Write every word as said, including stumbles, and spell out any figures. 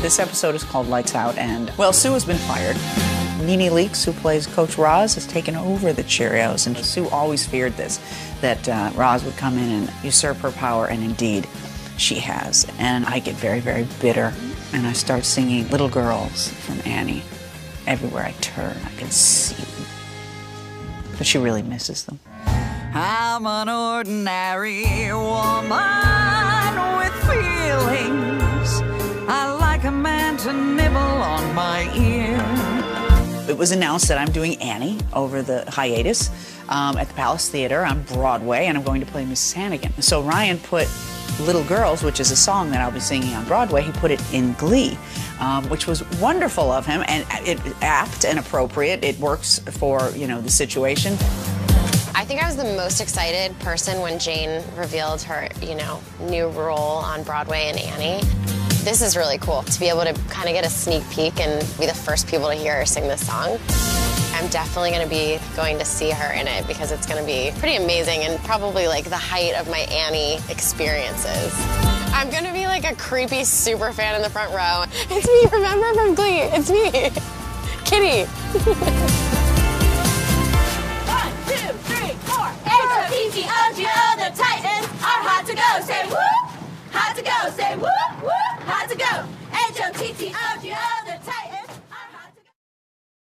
This episode is called Lights Out, and, well, Sue has been fired. Nene Leakes, who plays Coach Roz, has taken over the Cheerios, and Sue always feared this, that uh, Roz would come in and usurp her power, and indeed, she has. And I get very, very bitter, and I start singing Little Girls from Annie. Everywhere I turn, I can see them. But she really misses them. I'm an ordinary woman with feelings. I like a man to nibble on my ear. It was announced that I'm doing Annie over the hiatus um, at the Palace Theater on Broadway, and I'm going to play Miss Hannigan. So Ryan put Little Girls, which is a song that I'll be singing on Broadway, he put it in Glee, um, which was wonderful of him, and it apt and appropriate. It works for, you know, the situation. I think I was the most excited person when Jane revealed her, you know, new role on Broadway in Annie. This is really cool to be able to kind of get a sneak peek and be the first people to hear her sing this song. I'm definitely going to be going to see her in it because it's going to be pretty amazing and probably like the height of my Annie experiences. I'm going to be like a creepy super fan in the front row. It's me, remember, from Glee. It's me, Kitty. One, two, three, four. H O T T O G O, the Titans are hot to go. Say whoop, hot to go. Say whoop, whoop, hot to go. H O T T O G O.